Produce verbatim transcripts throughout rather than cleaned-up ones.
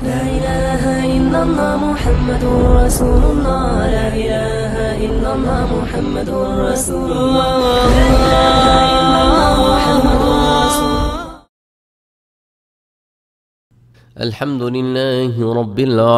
لا إله إلا الله محمد رسول الله لا إله إلا الله محمد رسول الله لا إله إلا الله محمد رسول الله. الحمد لله رب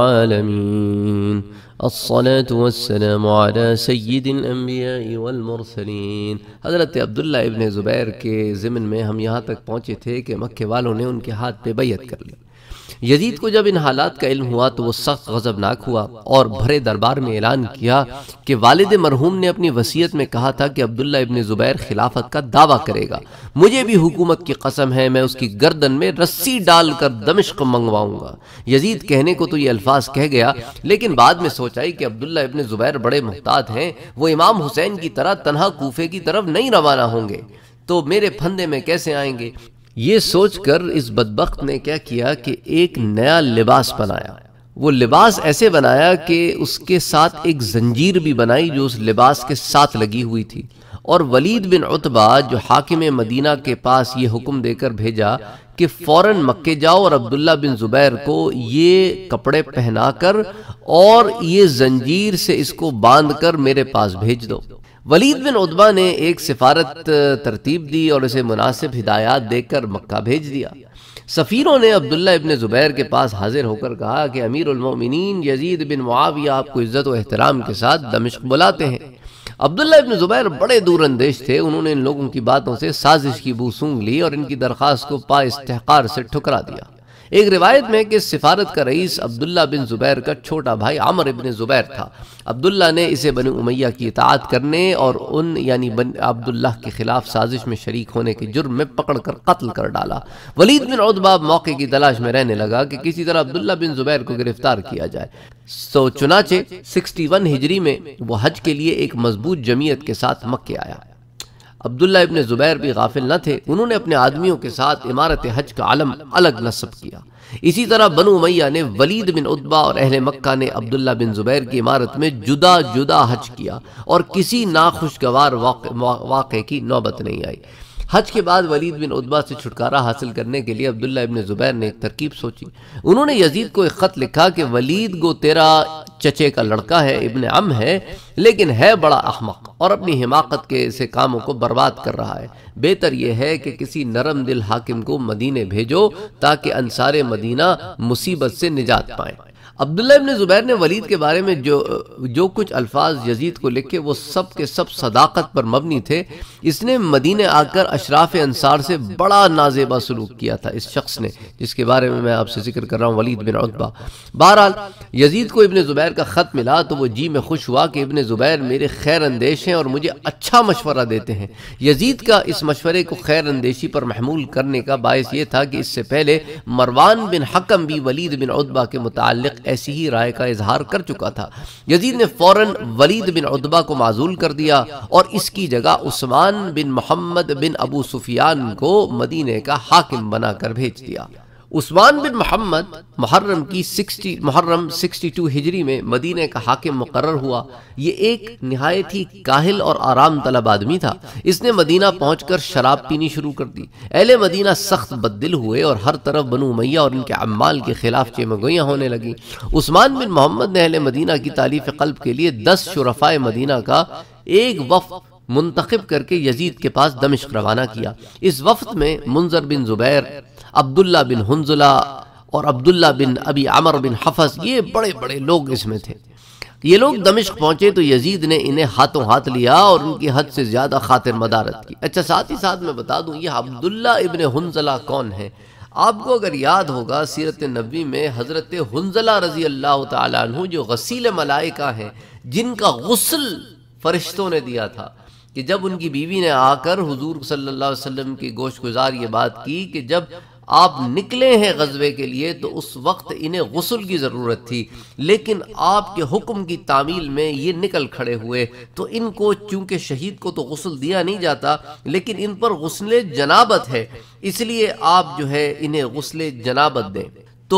العالمين الصلاة والسلام على سید الانبیاء والمرسلین. حضرت عبداللہ ابن زبیر کے ضمن میں ہم یہاں تک پہنچے تھے کہ مکہ والوں نے ان کے ہاتھ پہ بیعت کر لی. یزید کو جب ان حالات کا علم ہوا تو وہ سخت غضبناک ہوا اور بھرے دربار میں اعلان کیا کہ والد مرحوم نے اپنی وصیت میں کہا تھا کہ عبداللہ ابن زبیر خلافت کا دعویٰ کرے گا. مجھے بھی حکومت کی قسم ہے میں اس کی گردن میں رسی ڈال کر دمشق منگواؤں گا. یزید کہنے کو تو یہ الفاظ کہہ گیا، لیکن بعد میں سوچائی کہ عبداللہ ابن زبیر بڑے محتاط ہیں، وہ امام حسین کی طرح تنہا کوفے کی طرف نہیں روانہ ہوں گے تو میرے پھندے میں کیسے آئیں گے. یہ سوچ کر اس بدبخت نے کیا کیا کہ ایک نیا لباس بنایا. وہ لباس ایسے بنایا کہ اس کے ساتھ ایک زنجیر بھی بنائی جو اس لباس کے ساتھ لگی ہوئی تھی، اور ولید بن عتبہ جو حاکم مدینہ کے پاس یہ حکم دے کر بھیجا کہ فوراً مکے جاؤ اور عبداللہ بن زبیر کو یہ کپڑے پہنا کر اور یہ زنجیر سے اس کو باندھ کر میرے پاس بھیج دو. ولید بن عتبہ نے ایک سفارت ترتیب دی اور اسے مناسب ہدایات دے کر مکہ بھیج دیا. سفیروں نے عبداللہ ابن زبیر کے پاس حاضر ہو کر کہا کہ امیر المومنین یزید بن معاویہ آپ کو عزت و احترام کے ساتھ دمشق بلاتے ہیں. عبداللہ ابن زبیر بڑے دور اندیش تھے. انہوں نے ان لوگوں کی باتوں سے سازش کی بو سونگھ لی اور ان کی درخواست کو پا استحقار سے ٹھکرا دیا. ایک روایت میں کہ سفارت کا رئیس عبداللہ بن زبیر کا چھوٹا بھائی عمر ابن زبیر تھا. عبداللہ نے اسے بنی امیہ کی اطاعت کرنے اور ان یعنی عبداللہ کے خلاف سازش میں شریک ہونے کے جرم میں پکڑ کر قتل کر ڈالا. ولید بن عتبہ موقع کی تلاش میں رہنے لگا کہ کسی طرح عبداللہ بن زبیر کو گرفتار کیا جائے. سو چنانچہ اکسٹھ ہجری میں وہ حج کے لیے ایک مضبوط جمعیت کے ساتھ مکے آیا. عبداللہ ابن زبیر بھی غافل نہ تھے. انہوں نے اپنے آدمیوں کے ساتھ امارت حج کا علم الگ نصب کیا. اسی طرح بنو امیہ نے ولید بن عتبہ اور اہل مکہ نے عبداللہ بن زبیر کی امارت میں جدا جدا حج کیا اور کسی ناخوشگوار واقعے کی نوبت نہیں آئی. حج کے بعد ولید بن عتبہ سے چھٹکارا حاصل کرنے کے لیے عبداللہ ابن زبیر نے ایک ترکیب سوچی. انہوں نے یزید کو ایک خط لکھا کہ ولید گو تیرا چچے کا لڑکا ہے، ابن عم ہے، لیکن ہے بڑا احمق اور اپنی حماقت کے ایسے کاموں کو برباد کر رہا ہے. بہتر یہ ہے کہ کسی نرم دل حاکم کو مدینے بھیجو تاکہ انصار مدینہ مصیبت سے نجات پائیں. عبداللہ ابن زبیر نے ولید کے بارے میں جو جو کچھ الفاظ یزید کو لکھے وہ سب کے سب صداقت پر مبنی تھے. اس نے مدینے آ کر اشراف انصار سے بڑا نازیبا سلوک کیا تھا اس شخص نے، جس کے بارے میں میں آپ سے ذکر کر رہا ہوں، ولید بن عتبہ. بہرحال یزید کو ابن زبیر کا خط ملا تو وہ جی میں خوش ہوا کہ ابن زبیر میرے خیر اندیش ہیں اور مجھے اچھا مشورہ دیتے ہیں. یزید کا اس مشورے کو خیر اندیشی پر محمول کرنے کا باعث یہ تھا کہ اس سے پہلے مروان بن حکم بھی ولید بن عتبہ کے متعلق ایسی ہی رائے کا اظہار کر چکا تھا. یزید نے فوراً ولید بن عتبہ کو معزول کر دیا اور اس کی جگہ عثمان بن محمد بن ابو سفیان کو مدینے کا حاکم بنا کر بھیج دیا. عثمان بن محمد محرم کی سکسٹی محرم سکسٹی ٹو ہجری میں مدینے کا حاکم مقرر ہوا. یہ ایک نہایت ہی کاہل اور آرام طلب آدمی تھا. اس نے مدینہ پہنچ کر شراب پینی شروع کر دی. اہل مدینہ سخت بددل ہوئے اور ہر طرف بنو امیہ اور ان کے عمال کے خلاف چیمگوئیاں ہونے لگیں. عثمان بن محمد نے اہل مدینہ کی تالیف قلب کے لیے دس شرفائے مدینہ کا ایک وفد منتخب کر کے یزید کے پاس دمشق روانہ کیا. اس وفد میں منذر بن زبیر، عبداللہ بن حنظلہ اور عبداللہ بن ابی عمر بن حفص، یہ بڑے بڑے لوگ اس میں تھے. یہ لوگ دمشق پہنچے تو یزید نے انہیں ہاتھوں ہاتھ لیا اور ان کی حد سے زیادہ خاطر مدارت کی. اچھا ساتھ ہی ساتھ میں بتا دوں یہ عبداللہ ابن حنظلہ کون ہے. آپ کو اگر یاد ہوگا سیرت نبوی میں حضرت حنظلہ رضی اللہ تعالیٰ عنہ جو غسیل ملائکہ ہیں، جن کا غسل فرشتوں نے دیا تھا، کہ جب ان کی بیوی نے آ کر حضور صلی اللہ علیہ وسلم کی گوش گزار یہ بات کی کہ جب آپ نکلے ہیں غزوے کے لیے تو اس وقت انہیں غسل کی ضرورت تھی، لیکن آپ کے حکم کی تعمیل میں یہ نکل کھڑے ہوئے، تو ان کو چونکہ شہید کو تو غسل دیا نہیں جاتا لیکن ان پر غسل جنابت ہے، اس لیے آپ جو ہے انہیں غسل جنابت دیں. تو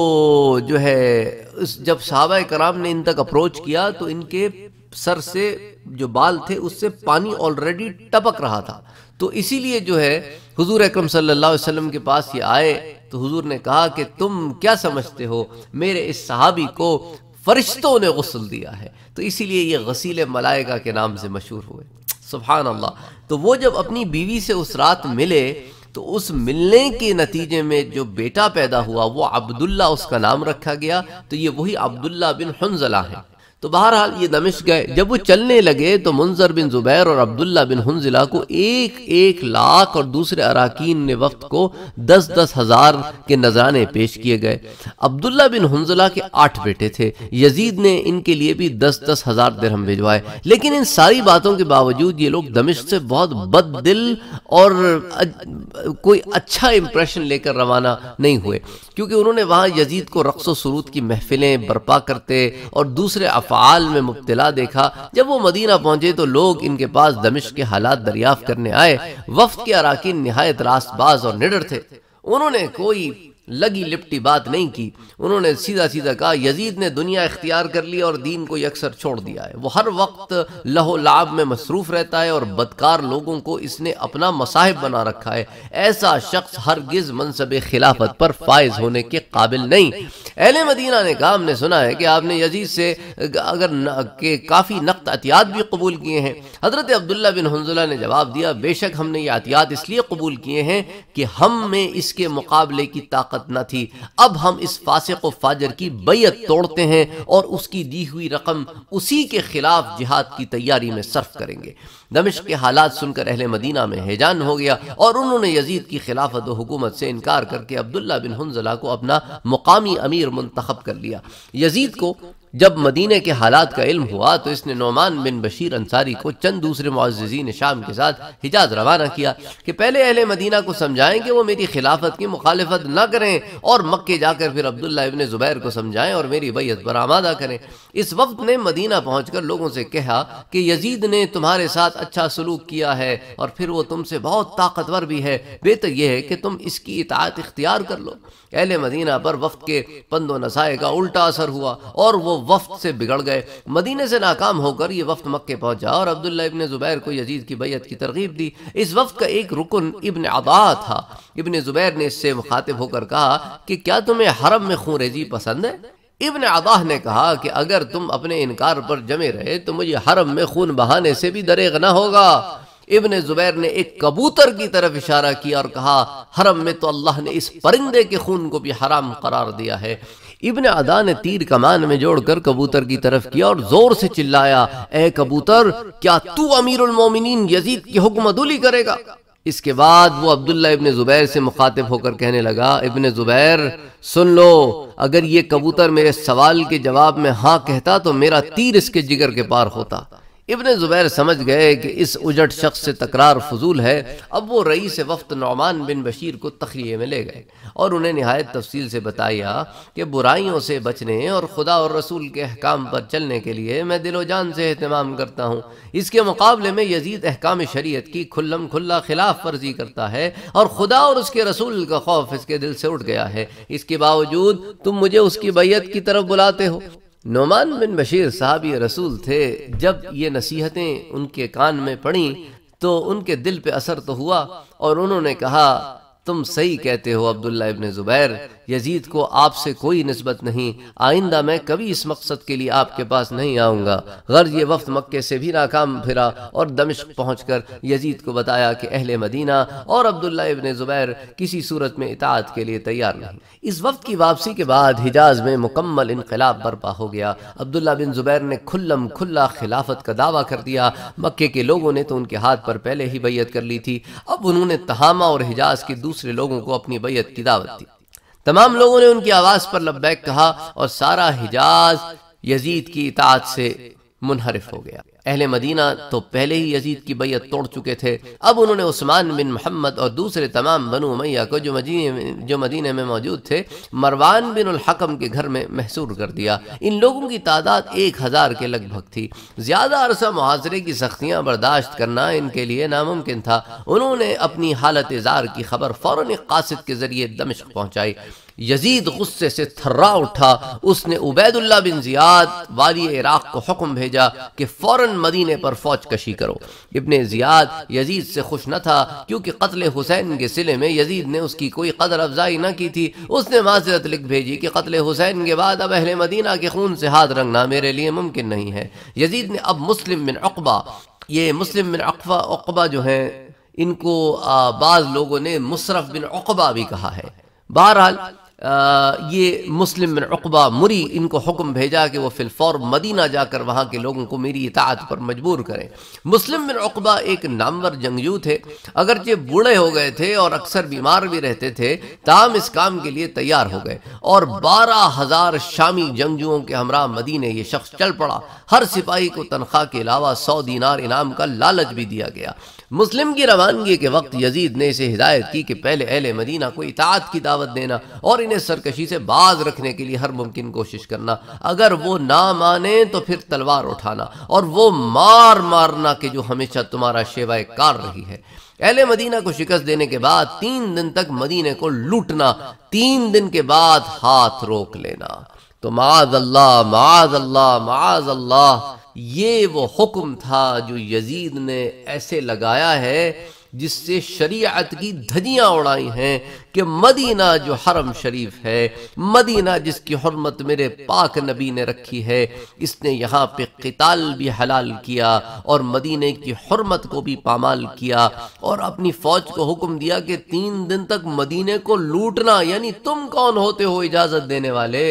جو ہے جب صحابہ کرام نے ان تک اپروچ کیا تو ان کے سر سے جو بال تھے اس سے پانی آلریڈی ٹپک رہا تھا. تو اسی لیے جو ہے حضور اکرم صلی اللہ علیہ وسلم کے پاس یہ آئے تو حضور نے کہا کہ تم کیا سمجھتے ہو میرے اس صحابی کو فرشتوں نے غسل دیا ہے، تو اسی لیے یہ غسیل ملائکہ کے نام سے مشہور ہوئے۔ سبحان اللہ۔ تو وہ جب اپنی بیوی سے اس رات ملے تو اس ملنے کے نتیجے میں جو بیٹا پیدا ہوا وہ عبداللہ اس کا نام رکھا گیا، تو یہ وہی عبداللہ بن حنظلہ ہیں۔ تو بہرحال یہ دمشق گئے، جب وہ چلنے لگے تو منذر بن زبیر اور عبداللہ بن حنظلہ کو ایک ایک لاکھ اور دوسرے اراکین نے وفد کو دس دس ہزار کے نذرانے پیش کیے گئے۔ عبداللہ بن حنظلہ کے آٹھ بیٹے تھے، یزید نے ان کے لیے بھی دس دس ہزار درہم بھیجوائے، لیکن ان ساری باتوں کے باوجود یہ لوگ دمشق سے بہت بد دل اور کوئی اچھا امپریشن لے کر روانہ نہیں ہوئے، کیونکہ انہوں نے وہاں یزید کو رقص و سرود کی محفلیں برپا کرتے اور دوسرے افعال میں مبتلا دیکھا۔ جب وہ مدینہ پہنچے تو لوگ ان کے پاس دمشق کے حالات دریافت کرنے آئے۔ وفد کے اراکین نہایت راست باز اور نڈر تھے، انہوں نے کوئی لگی لپٹی بات نہیں کی، انہوں نے سیدھا سیدھا کہا یزید نے دنیا اختیار کر لی اور دین کو یکسر چھوڑ دیا ہے، وہ ہر وقت لہو لعب میں مصروف رہتا ہے اور بدکار لوگوں کو اس نے اپنا مصاحب بنا رکھا ہے، ایسا شخص ہرگز منصب خلافت پر فائز ہونے کے قابل نہیں۔ اہل مدینہ نے کہا ہم نے سنا ہے کہ آپ نے یزید سے اگر کہ کافی نقد عطیات بھی قبول کیے ہیں۔ حضرت عبداللہ بن حنظلہ نے جواب دیا بے شک ہم نے یہ عطیات اس لیے قبول کیے ہیں کہ ہم میں اس کے مقابلے کی طاقت نہ تھی، اب ہم اس فاسق و فاجر کی بیعت توڑتے ہیں اور اس کی دی ہوئی رقم اسی کے خلاف جہاد کی تیاری میں صرف کریں گے۔ دمشق کے حالات سن کر اہل مدینہ میں ہیجان ہو گیا اور انہوں نے یزید کی خلافت و حکومت سے انکار کر کے عبداللہ بن حنظلہ کو اپنا مقامی امیر منتخب کر لیا۔ یزید کو جب مدینہ کے حالات کا علم ہوا تو اس نے نعمان بن بشیر انصاری کو چند دوسرے معززین شام کے ساتھ حجاز روانہ کیا کہ پہلے اہل مدینہ کو سمجھائیں کہ وہ میری خلافت کی مخالفت نہ کریں اور مکے جا کر پھر عبداللہ ابن زبیر کو سمجھائیں اور میری بیعت پر آمادہ کریں۔ اس وقت نے مدینہ پہنچ کر لوگوں سے کہا کہ یزید نے تمہارے ساتھ اچھا سلوک کیا ہے اور پھر وہ تم سے بہت طاقتور بھی ہے، بہتر یہ ہے کہ تم اس کی اطاعت اختیار کر لو۔ اہل مدینہ پر وفد کے پند و نصائح کا الٹا اثر ہوا اور وہ وفد سے بگڑ گئے۔ مدینہ سے ناکام ہو کر یہ وفد مکے پہنچا اور عبداللہ ابن زبیر کو یزید کی بیعت کی ترغیب دی۔ اس وفد کا ایک رکن ابن عطا تھا۔ ابن زبیر نے اس سے مخاطب ہو کر کہا کہ کیا تمہیں حرم میں خون ریزی پسند ہے؟ ابن عطا نے کہا کہ اگر تم اپنے انکار پر جمے رہے تو مجھے حرم میں خون بہانے سے بھی دریغ نہ ہوگا۔ ابن زبیر نے ایک کبوتر کی طرف اشارہ کیا اور کہا حرم میں تو اللہ نے اس پرندے کے خون کو بھی حرام قرار دیا ہے۔ ابن عطا نے تیر کمان میں جوڑ کر کبوتر کی طرف کیا اور زور سے چلایا اے کبوتر کیا تو امیر المومنین یزید کی حکم عدولی کرے گا؟ اس کے بعد وہ عبداللہ ابن زبیر سے مخاطب ہو کر کہنے لگا ابن زبیر سن لو، اگر یہ کبوتر میرے سوال کے جواب میں ہاں کہتا تو میرا تیر اس کے جگر کے پار ہوتا۔ ابن زبیر سمجھ گئے کہ اس اجڑ شخص سے تکرار فضول ہے۔ اب وہ رئیس وفد نعمان بن بشیر کو تخلیے میں لے گئے اور انہیں نہایت تفصیل سے بتایا کہ برائیوں سے بچنے اور خدا اور رسول کے احکام پر چلنے کے لیے میں دل و جان سے اہتمام کرتا ہوں، اس کے مقابلے میں یزید احکام شریعت کی کھلم کھلا خلاف ورزی کرتا ہے اور خدا اور اس کے رسول کا خوف اس کے دل سے اٹھ گیا ہے، اس کے باوجود تم مجھے اس کی بیعت کی طرف بلاتے ہو۔ نعمان بن بشیر صحابی رسول تھے، جب یہ نصیحتیں ان کے کان میں پڑیں تو ان کے دل پہ اثر تو ہوا اور انہوں نے کہا تم صحیح کہتے ہو عبداللہ ابن زبیر، یزید کو آپ سے کوئی نسبت نہیں، آئندہ میں کبھی اس مقصد کے لیے آپ کے پاس نہیں آؤں گا۔ غرض یہ وفد مکے سے بھی ناکام پھرا اور دمشق پہنچ کر یزید کو بتایا کہ اہل مدینہ اور عبداللہ ابن زبیر کسی صورت میں اطاعت کے لیے تیار نہیں۔ اس وفد کی واپسی کے بعد حجاز میں مکمل انقلاب برپا ہو گیا۔ عبداللہ بن زبیر نے کھلم کھلا خلافت کا دعویٰ کر دیا۔ مکے کے لوگوں نے تو ان کے ہاتھ پر پہلے ہی بیعت کر لی تھی، اب انہوں نے تہامہ اور حجاز کے دوسرے لوگوں کو اپنی بیعت کی دعوت دی۔ تمام لوگوں نے ان کی آواز پر لبیک کہا اور سارا حجاز یزید کی اطاعت سے منحرف ہو گیا۔ اہل مدینہ تو پہلے ہی یزید کی بیعت توڑ چکے تھے، اب انہوں نے عثمان بن محمد اور دوسرے تمام بنو امیہ کو جو مدینے جو مدینے میں موجود تھے مروان بن الحکم کے گھر میں محصور کر دیا۔ ان لوگوں کی تعداد ایک ہزار کے لگ بھگ تھی۔ زیادہ عرصہ محاصرے کی سختیاں برداشت کرنا ان کے لیے ناممکن تھا۔ انہوں نے اپنی حالت زار کی خبر فوراً ایک قاصد کے ذریعے دمشق پہنچائی۔ یزید غصے سے تھرا اٹھا، اس نے عبید اللہ بن زیاد والی عراق کو حکم بھیجا کہ فوراً مدینے پر فوج کشی کرو۔ ابن زیاد یزید سے خوش نہ تھا، کیونکہ قتل حسین کے صلے میں یزید نے اس کی کوئی قدر افزائی نہ کی تھی۔ اس نے معذرت لکھ بھیجی کہ قتل حسین کے بعد اب اہل مدینہ کے خون سے ہاتھ رنگنا میرے لیے ممکن نہیں ہے۔ یزید نے اب مسلم بن عقبہ، یہ مسلم بن عقبہ عقبہ جو ہیں ان کو بعض لوگوں نے مصرف بن عقبہ بھی کہا ہے، بہرحال یہ مسلم بن عقبہ مری، ان کو حکم بھیجا کہ وہ فی الفور مدینہ جا کر وہاں کے لوگوں کو میری اطاعت پر مجبور کریں۔ مسلم بن عقبہ ایک نامور جنگجو تھے، اگرچہ بوڑھے ہو گئے تھے اور اکثر بیمار بھی رہتے تھے، تاہم اس کام کے لیے تیار ہو گئے اور بارہ ہزار شامی جنگجوؤں کے ہمراہ مدینے یہ شخص چل پڑا۔ ہر سپاہی کو تنخواہ کے علاوہ سو دینار انعام کا لالچ بھی دیا گیا۔ مسلم کی روانگی کے وقت یزید نے اسے ہدایت کی کہ پہلے اہل مدینہ کو اطاعت کی دعوت دینا اور انہیں سرکشی سے باز رکھنے کے لیے ہر ممکن کوشش کرنا، اگر وہ نہ مانے تو پھر تلوار اٹھانا اور وہ مار مارنا کہ جو ہمیشہ تمہارا شیوہ کار رہی ہے۔ اہل مدینہ کو شکست دینے کے بعد تین دن تک مدینے کو لوٹنا، تین دن کے بعد ہاتھ روک لینا۔ تو معاذ اللہ معاذ اللہ معاذ اللہ، یہ وہ حکم تھا جو یزید نے ایسے لگایا ہے جس سے شریعت کی دھجیاں اڑائی ہیں کہ مدینہ جو حرم شریف ہے، مدینہ جس کی حرمت میرے پاک نبی نے رکھی ہے، اس نے یہاں پہ قتال بھی حلال کیا اور مدینہ کی حرمت کو بھی پامال کیا اور اپنی فوج کو حکم دیا کہ تین دن تک مدینہ کو لوٹنا، یعنی تم کون ہوتے ہو اجازت دینے والے؟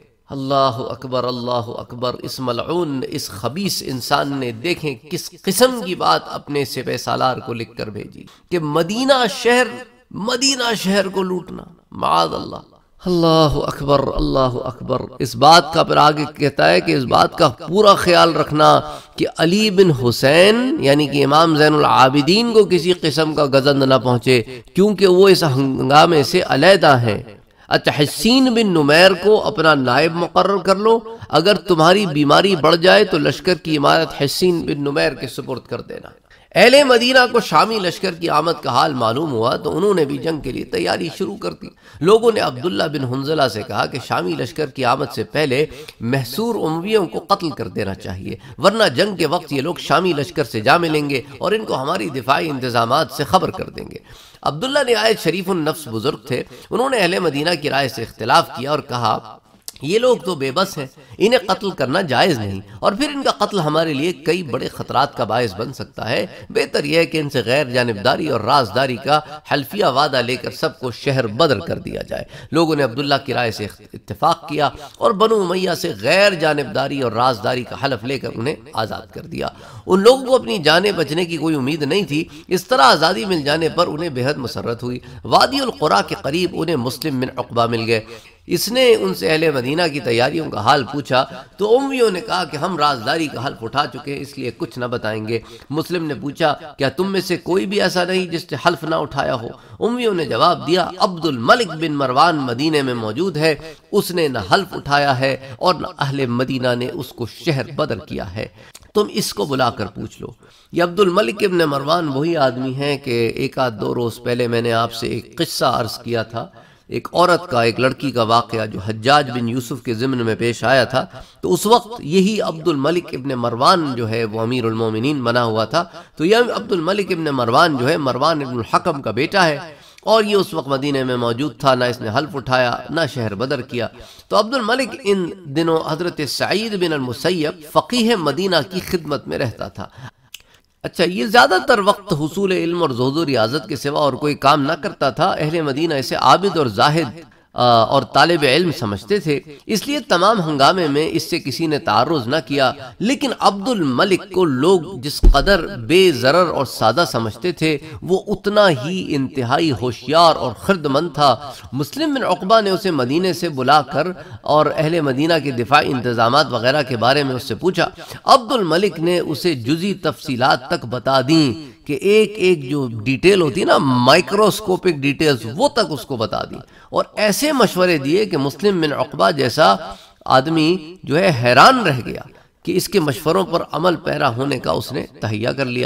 اللہ اکبر اللہ اکبر۔ اس ملعون اس خبیث انسان نے دیکھیں کس قسم کی بات اپنے سپہ سالار کو لکھ کر بھیجی کہ مدینہ شہر مدینہ شہر کو لوٹنا، معاذ اللہ۔ اللہ اکبر اللہ اکبر۔ اس بات کا پھر آگے کہتا ہے کہ اس بات کا پورا خیال رکھنا کہ علی بن حسین یعنی کہ امام زین العابدین کو کسی قسم کا گزند نہ پہنچے، کیونکہ وہ اس ہنگامے سے علیحدہ ہیں۔ اچھا، حسین بن نمیر کو اپنا نائب مقرر کر لو، اگر تمہاری بیماری بڑھ جائے تو لشکر کی امارت حسین بن نمیر کے سپرد کر دینا۔ اہل مدینہ کو شامی لشکر کی آمد کا حال معلوم ہوا تو انہوں نے بھی جنگ کے لیے تیاری شروع کر دی۔ لوگوں نے عبداللہ بن حنظلہ سے کہا کہ شامی لشکر کی آمد سے پہلے محصور امویوں کو قتل کر دینا چاہیے، ورنہ جنگ کے وقت یہ لوگ شامی لشکر سے جا ملیں گے اور ان کو ہماری دفاعی انتظامات سے خبر کر دیں گے۔ عبداللہ نہایت شریف النفس بزرگ تھے، انہوں نے اہل مدینہ کی رائے سے اختلاف کیا اور کہا یہ لوگ تو بے بس ہیں، انہیں قتل کرنا جائز نہیں، اور پھر ان کا قتل ہمارے لیے کئی بڑے خطرات کا باعث بن سکتا ہے، بہتر یہ ہے کہ ان سے غیر جانبداری اور رازداری کا حلفیہ وعدہ لے کر سب کو شہر بدر کر دیا جائے۔ لوگوں نے عبداللہ کی رائے سے اتفاق کیا اور بنو امیہ سے غیر جانبداری اور رازداری کا حلف لے کر انہیں آزاد کر دیا۔ ان لوگوں کو اپنی جانیں بچنے کی کوئی امید نہیں تھی، اس طرح آزادی مل جانے پر انہیں بے حد مسرت ہوئی۔ وادی القرا کے قریب انہیں مسلم بن عقبہ مل گئے۔ اس نے ان سے اہل مدینہ کی تیاریوں کا حال پوچھا تو امیوں نے کہا کہ ہم رازداری کا حلف اٹھا چکے ہیں، اس لیے کچھ نہ بتائیں گے۔ مسلم نے پوچھا کیا تم میں سے کوئی بھی ایسا نہیں جس نے حلف نہ اٹھایا ہو؟ امیوں نے جواب دیا عبد الملک بن مروان مدینے میں موجود ہے، اس نے نہ حلف اٹھایا ہے اور نہ اہل مدینہ نے اس کو شہر بدر کیا ہے، تم اس کو بلا کر پوچھ لو۔ یہ عبد الملک ابن مروان وہی آدمی ہیں کہ ایک آدھ دو روز پہلے میں نے آپ سے ایک قصہ عرض کیا تھا، ایک عورت کا، ایک لڑکی کا واقعہ جو حجاج بن یوسف کے ضمن میں پیش آیا تھا، تو اس وقت یہی عبد الملک ابن مروان جو ہے وہ امیر المومنین بنا ہوا تھا۔ تو یہ عبد الملک ابن مروان جو ہے مروان ابن الحکم کا بیٹا ہے، اور یہ اس وقت مدینے میں موجود تھا، نہ اس نے حلف اٹھایا نہ شہر بدر کیا۔ تو عبد الملک ان دنوں حضرت سعید بن المسیب فقیہ مدینہ کی خدمت میں رہتا تھا۔ اچھا، یہ زیادہ تر وقت حصول علم اور زہد و ریاضت کے سوا اور کوئی کام نہ کرتا تھا۔ اہل مدینہ اسے عابد اور زاہد اور طالب علم سمجھتے تھے، اس لیے تمام ہنگامے میں اس سے کسی نے تعرض نہ کیا۔ لیکن عبد الملک کو لوگ جس قدر بے ضرر اور سادہ سمجھتے تھے وہ اتنا ہی انتہائی ہوشیار اور خردمند تھا۔ مسلم بن عقبہ نے اسے مدینے سے بلا کر اور اہل مدینہ کے دفاعی انتظامات وغیرہ کے بارے میں اس سے پوچھا۔ عبد الملک نے اسے جزئی تفصیلات تک بتا دیں کہ ایک ایک جو ڈیٹیل ہوتی ہے نا، مائکروسکوپک ڈیٹیلز، وہ تک اس کو بتا دی اور ایسے مشورے دیے کہ مسلم بن عقبہ جیسا آدمی جو ہے حیران رہ گیا کہ اس کے مشوروں پر عمل پیرا ہونے کا اس نے تہیہ کر لیا۔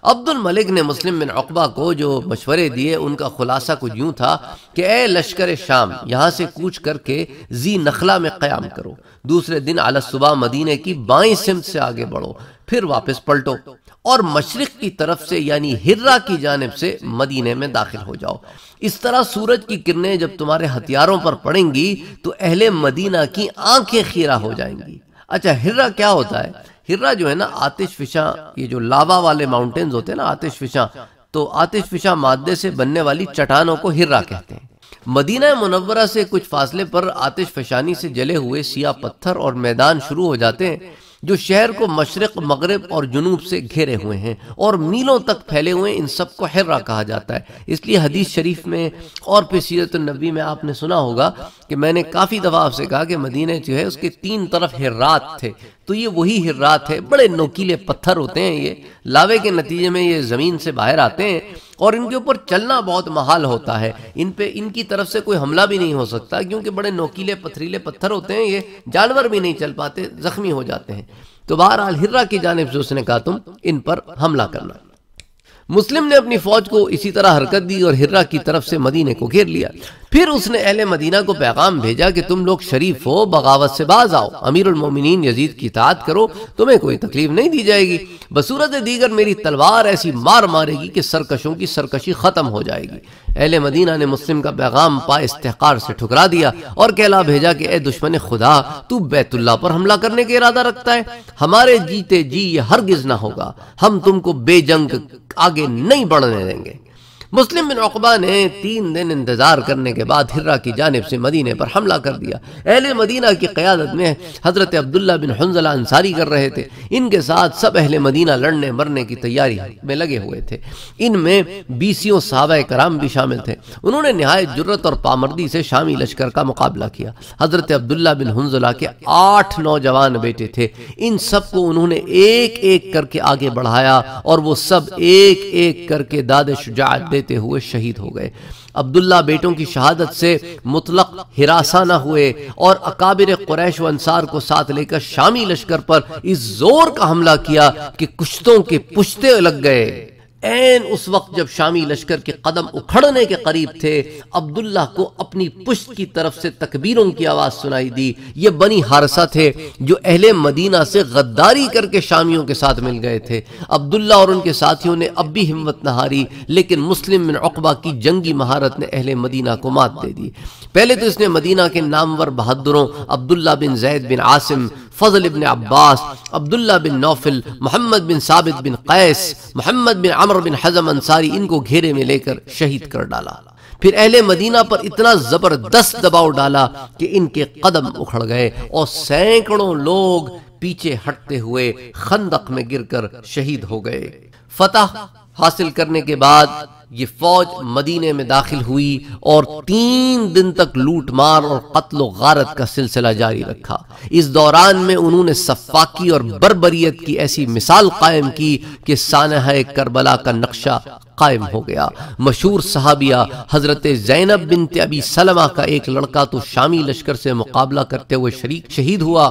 عبد الملک نے مسلم بن عقبہ کو جو مشورے دیے ان کا خلاصہ کچھ یوں تھا کہ اے لشکر شام، یہاں سے کوچ کر کے ذی نخلہ میں قیام کرو، دوسرے دن علی الصبح مدینے کی بائیں سمت سے آگے بڑھو، پھر واپس پلٹو اور مشرق کی طرف سے یعنی ہرہ کی جانب سے مدینے میں داخل ہو جاؤ۔ اس طرح سورج کی کرنیں جب تمہارے ہتھیاروں پر پڑیں گی تو اہل مدینہ کی آنکھیں خیرہ ہو جائیں گی۔ اچھا، ہرہ کیا ہوتا ہے؟ ہرہ جو ہے نا آتش فشاں، یہ جو لاوا والے ماؤنٹینز ہوتے ہیں نا آتش فشاں، تو آتش فشاں مادے سے بننے والی چٹانوں کو ہرہ کہتے ہیں۔ مدینہ منورہ سے کچھ فاصلے پر آتش فشانی سے جلے ہوئے سیاہ پتھر اور میدان شروع ہو جاتے ہیں جو شہر کو مشرق، مغرب اور جنوب سے گھیرے ہوئے ہیں اور میلوں تک پھیلے ہوئے ہیں۔ ان سب کو ہرہ کہا جاتا ہے۔ اس لیے حدیث شریف میں اور پھر سیرت النبی میں آپ نے سنا ہوگا کہ میں نے کافی دفعہ آپ سے کہا کہ مدینہ جو ہے اس کے تین طرف ہرات تھے، تو یہ وہی ہرات ہے۔ بڑے نوکیلے پتھر ہوتے ہیں، یہ لاوے کے نتیجے میں یہ زمین سے باہر آتے ہیں اور ان کے اوپر چلنا بہت محال ہوتا ہے۔ ان پہ ان کی طرف سے کوئی حملہ بھی نہیں ہو سکتا کیونکہ بڑے نوکیلے پتھریلے پتھر ہوتے ہیں، یہ جانور بھی نہیں چل پاتے، زخمی ہو جاتے ہیں۔ تو بہرحال ہرہ کی جانب سے اس نے کہا تم ان پر حملہ کرنا۔ مسلم نے اپنی فوج کو اسی طرح حرکت دی اور ہرہ کی طرف سے مدینے کو گھیر لیا۔ پھر اس نے اہل مدینہ کو پیغام بھیجا کہ تم لوگ شریف ہو، بغاوت سے باز آؤ، امیر المومنین یزید کی اطاعت کرو، تمہیں کوئی تکلیف نہیں دی جائے گی۔ بصورت دیگر میری تلوار ایسی مار مارے گی کہ سرکشوں کی سرکشی ختم ہو جائے گی۔ اہل مدینہ نے مسلم کا پیغام پا استحقار سے ٹھکرا دیا اور کہلا بھیجا کہ اے دشمن خدا، تو بیت اللہ پر حملہ کرنے کا ارادہ رکھتا ہے؟ ہمارے جیتے جی یہ ہرگز نہ ہوگا، ہم تم کو بے جنگ آگے نہیں بڑھنے دیں گے۔ مسلم بن عقبہ نے تین دن انتظار کرنے کے بعد ہرہ کی جانب سے مدینے پر حملہ کر دیا۔ اہل مدینہ کی قیادت میں حضرت عبداللہ بن حنظلہ انصاری کر رہے تھے۔ ان کے ساتھ سب اہل مدینہ لڑنے مرنے کی تیاری میں لگے ہوئے تھے۔ ان میں بیسیوں صحابہ کرام بھی شامل تھے۔ انہوں نے نہایت جرت اور پامردی سے شامی لشکر کا مقابلہ کیا۔ حضرت عبداللہ بن حنظلہ کے آٹھ نوجوان بیٹے تھے، ان سب کو انہوں نے ایک ایک کر کے آگے بڑھایا اور وہ سب ایک ایک کر کے داد شجاعت دیتے ہوئے شہید ہو گئے۔ عبداللہ بیٹوں کی شہادت سے مطلق ہراساں نہ ہوئے اور اکابر قریش و انصار کو ساتھ لے کر شامی لشکر پر اس زور کا حملہ کیا کہ کشتوں کے پشتے لگ گئے۔ این اس وقت جب شامی لشکر کے قدم اکھڑنے کے قریب تھے، عبداللہ کو اپنی پشت کی طرف سے تکبیروں کی آواز سنائی دی۔ یہ بنی حارثہ تھے جو اہل مدینہ سے غداری کر کے شامیوں کے ساتھ مل گئے تھے۔ عبداللہ اور ان کے ساتھیوں نے اب بھی ہمت نہ ہاری، لیکن مسلم بن عقبہ کی جنگی مہارت نے اہل مدینہ کو مات دے دی۔ پہلے تو اس نے مدینہ کے نامور بہادروں عبداللہ بن زید بن عاصم، فضل بن عباس، عبداللہ بن نوفل، محمد بن ثابت بن قیس، محمد بن عمر بن حزم انصاری ان کو گھیرے میں لے کر شہید کر ڈالا۔ پھر اہل مدینہ پر اتنا زبردست دباؤ ڈالا کہ ان کے قدم اکھڑ گئے اور سینکڑوں لوگ پیچھے ہٹتے ہوئے خندق میں گر کر شہید ہو گئے۔ فتح حاصل کرنے کے بعد یہ فوج مدینے میں داخل ہوئی اور تین دن تک لوٹ مار اور قتل و غارت کا سلسلہ جاری رکھا۔ اس دوران میں انہوں نے سفاکی اور بربریت کی ایسی مثال قائم کی کہ سانحہ کربلا کا نقشہ قائم ہو گیا۔ مشہور صحابیہ حضرت زینب بنت ابی سلمہ کا ایک لڑکا تو شامی لشکر سے مقابلہ کرتے ہوئے شریک شہید ہوا،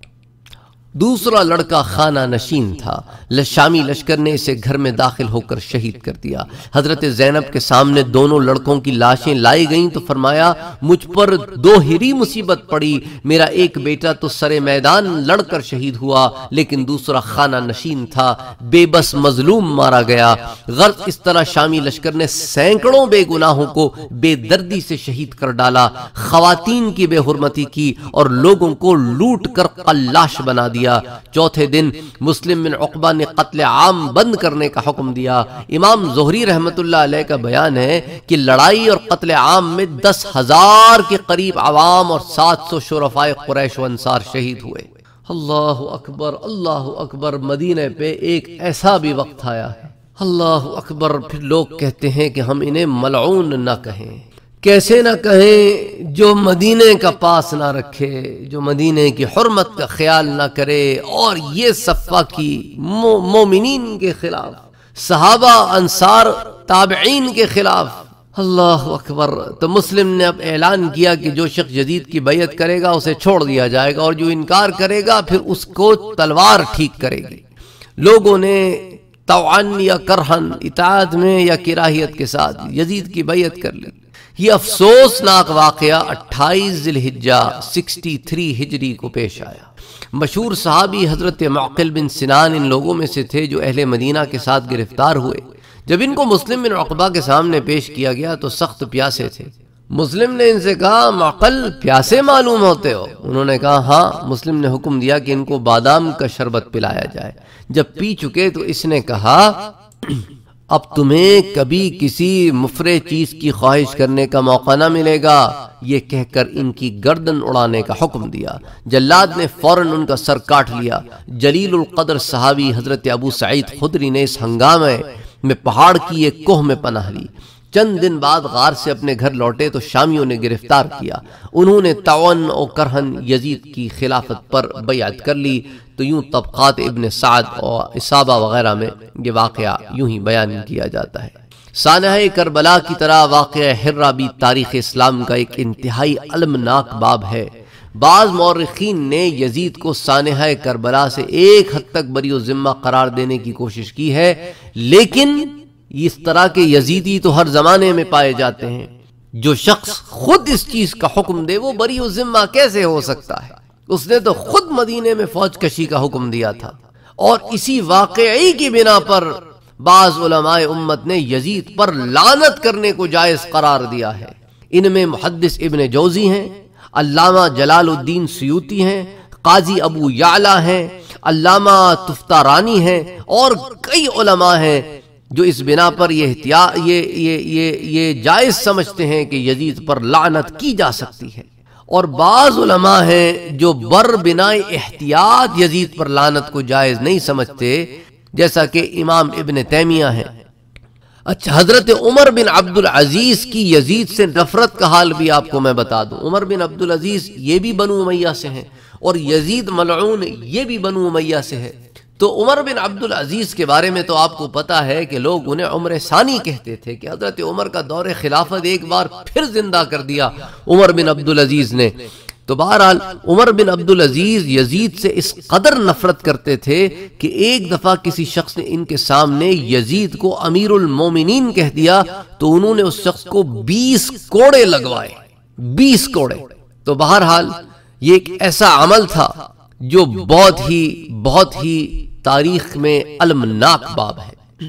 دوسرا لڑکا خانہ نشین تھا۔ شامی لشکر نے اسے گھر میں داخل ہو کر شہید کر دیا۔ حضرت زینب کے سامنے دونوں لڑکوں کی لاشیں لائی گئیں تو فرمایا، مجھ پر دو ہری مصیبت پڑی، میرا ایک بیٹا تو سر میدان لڑ کر شہید ہوا لیکن دوسرا خانہ نشین تھا، بے بس مظلوم مارا گیا۔ غرض اس طرح شامی لشکر نے سینکڑوں بے گناہوں کو بے دردی سے شہید کر ڈالا، خواتین کی بے حرمتی کی اور لوگوں کو لوٹ کر قلاش بنا دیا۔ چوتھے دن مسلم بن عقبہ نے قتل عام بند کرنے کا حکم دیا۔ امام زہری رحمت اللہ علیہ کا بیان ہے کہ لڑائی اور قتل عام میں دس ہزار کے قریب عوام اور سات سو شرفائے قریش و انصار شہید ہوئے۔ اللہ اکبر، اللہ اکبر۔ مدینہ پہ ایک ایسا بھی وقت آیا ہے، اللہ اکبر، پھر لوگ کہتے ہیں کہ ہم انہیں ملعون نہ کہیں۔ کیسے نہ کہیں؟ جو مدینے کا پاس نہ رکھے، جو مدینے کی حرمت کا خیال نہ کرے، اور یہ صفہ کی مومنین کے خلاف، صحابہ انصار تابعین کے خلاف۔ اللہ اکبر۔ تو مسلم نے اب اعلان کیا کہ جو شخص جدید کی بیعت کرے گا اسے چھوڑ دیا جائے گا اور جو انکار کرے گا پھر اس کو تلوار ٹھیک کرے گی۔ لوگوں نے طوعن یا کرہن، اطاعت میں یا کراہیت کے ساتھ یزید کی بیعت کر لی۔ یہ افسوسناک واقعہ اٹھائیس ذی الحجہ تریسٹھ ہجری کو پیش آیا۔ مشہور صحابی حضرت معقل بن سنان ان لوگوں میں سے تھے جو اہل مدینہ کے ساتھ گرفتار ہوئے۔ جب ان کو مسلم بن عقبہ کے سامنے پیش کیا گیا تو سخت پیاسے تھے۔ مسلم نے ان سے کہا معقل پیاسے معلوم ہوتے ہو؟ انہوں نے کہا ہاں۔ مسلم نے حکم دیا کہ ان کو بادام کا شربت پلایا جائے۔ جب پی چکے تو اس نے کہا اب تمہیں کبھی کسی مفرح چیز کی خواہش کرنے کا موقع نہ ملے گا، یہ کہہ کر ان کی گردن اڑانے کا حکم دیا۔ جلاد نے فوراً ان کا سر کاٹ لیا۔ جلیل القدر صحابی حضرت ابو سعید خدری نے اس ہنگامے میں پہاڑ کی ایک کوہ میں پناہ لی۔ چند دن بعد غار سے اپنے گھر لوٹے تو شامیوں نے گرفتار کیا۔ انہوں نے طعن و کرہن یزید کی خلافت پر بیعت کر لی۔ تو یوں طبقات ابن سعد اور اصابہ وغیرہ میں یہ واقعہ یوں ہی بیان کیا جاتا ہے۔ سانحہ کربلا کی طرح واقعہ حرہ بھی تاریخ اسلام کا ایک انتہائی المناک باب ہے۔ بعض مورخین نے یزید کو سانحہ کربلا سے ایک حد تک بری و ذمہ قرار دینے کی کوشش کی ہے، لیکن اس طرح کے یزیدی تو ہر زمانے میں پائے جاتے ہیں۔ جو شخص خود اس چیز کا حکم دے وہ بری و ذمہ کیسے ہو سکتا ہے؟ اس نے تو خود مدینے میں فوج کشی کا حکم دیا تھا، اور اسی واقعی کی بنا پر بعض علماء امت نے یزید پر لعنت کرنے کو جائز قرار دیا ہے۔ ان میں محدث ابن جوزی ہیں، علامہ جلال الدین سیوطی ہیں، قاضی ابو یعلا ہیں، علامہ تفتارانی ہیں، اور کئی علماء ہیں جو اس بنا پر یہ احتیاط یہ یہ یہ یہ جائز سمجھتے ہیں کہ یزید پر لعنت کی جا سکتی ہے، اور بعض علماء ہیں جو بر بنا احتیاط یزید پر لعنت کو جائز نہیں سمجھتے، جیسا کہ امام ابن تیمیہ ہیں۔ اچھا، حضرت عمر بن عبدالعزیز کی یزید سے نفرت کا حال بھی آپ کو میں بتا دوں۔ عمر بن عبدالعزیز یہ بھی بنو امیہ سے ہیں، اور یزید ملعون یہ بھی بنو امیہ سے ہے۔ تو عمر بن عبدالعزیز کے بارے میں تو آپ کو پتا ہے کہ لوگ انہیں عمر ثانی کہتے تھے، کہ حضرت عمر کا دور خلافت ایک بار پھر زندہ کر دیا عمر بن عبدالعزیز نے۔ تو بہرحال عمر بن عبدالعزیز یزید سے اس قدر نفرت کرتے تھے کہ ایک دفعہ کسی شخص نے ان کے سامنے یزید کو امیر المومنین کہہ دیا تو انہوں نے اس شخص کو بیس کوڑے لگوائے، بیس کوڑے۔ تو بہرحال یہ ایک ایسا عمل تھا جو بہت ہی بہت ہی تاریخ میں المناک باب ہے،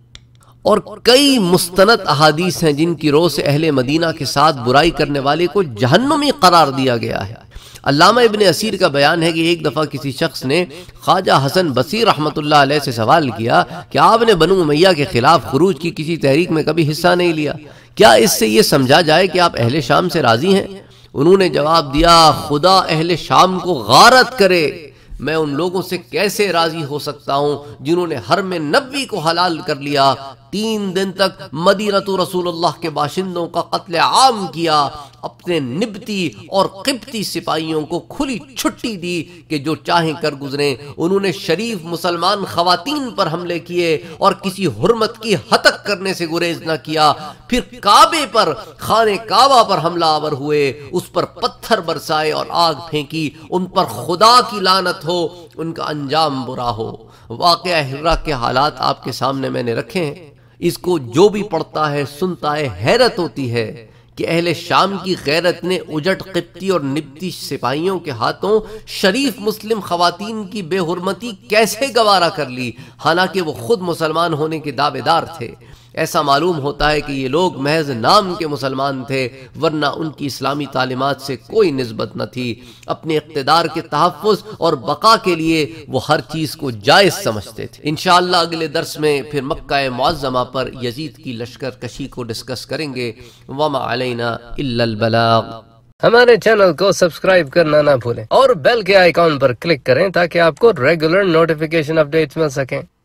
اور کئی مستند احادیث ہیں جن کی روح سے اہل مدینہ کے ساتھ برائی کرنے والے کو جہنمی قرار دیا گیا ہے۔ علامہ ابن اسیر کا بیان ہے کہ ایک دفعہ کسی شخص نے خواجہ حسن بصری رحمۃ اللہ علیہ سے سوال کیا کہ آپ نے بنو امیہ کے خلاف خروج کی کسی تحریک میں کبھی حصہ نہیں لیا، کیا اس سے یہ سمجھا جائے کہ آپ اہل شام سے راضی ہیں؟ انہوں نے جواب دیا، خدا اہل شام کو غارت کرے، میں ان لوگوں سے کیسے راضی ہو سکتا ہوں جنہوں نے حرم نبوی کو حلال کر لیا، تین دن تک مدینہ رسول اللہ کے باشندوں کا قتل عام کیا، اپنے نبتی اور قبطی سپاہیوں کو کھلی چھٹی دی کہ جو چاہیں کر گزریں۔ انہوں نے شریف مسلمان خواتین پر حملے کیے اور کسی حرمت کی ہتک کرنے سے گریز نہ کیا، پھر کعبے پر، خانہ کعبہ پر حملہ آور ہوئے، اس پر پتھر برسائے اور آگ پھینکی۔ ان پر خدا کی لعنت ہو، ان کا انجام برا ہو۔ واقعہ حرہ کے حالات آپ کے سامنے میں نے رکھے ہیں، اس کو جو بھی پڑھتا ہے سنتا ہے حیرت ہوتی ہے کہ اہل شام کی غیرت نے اجٹ قبطی اور نبطی سپاہیوں کے ہاتھوں شریف مسلم خواتین کی بے حرمتی کیسے گوارا کر لی، حالانکہ وہ خود مسلمان ہونے کے دعوے دار تھے۔ ایسا معلوم ہوتا ہے کہ یہ لوگ محض نام کے مسلمان تھے، ورنہ ان کی اسلامی تعلیمات سے کوئی نسبت نہ تھی۔ اپنے اقتدار کے تحفظ اور بقا کے لیے وہ ہر چیز کو جائز سمجھتے تھے۔ انشاءاللہ اگلے درس میں پھر مکہ معظمہ پر یزید کی لشکر کشی کو ڈسکس کریں گے۔ وما علینا الا البلاغ۔ ہمارے چینل کو سبسکرائب کرنا نہ بھولیں اور بیل کے آئیکن پر کلک کریں تاکہ آپ کو ریگولر نوٹیفیکیشن اپڈیٹس مل سکیں۔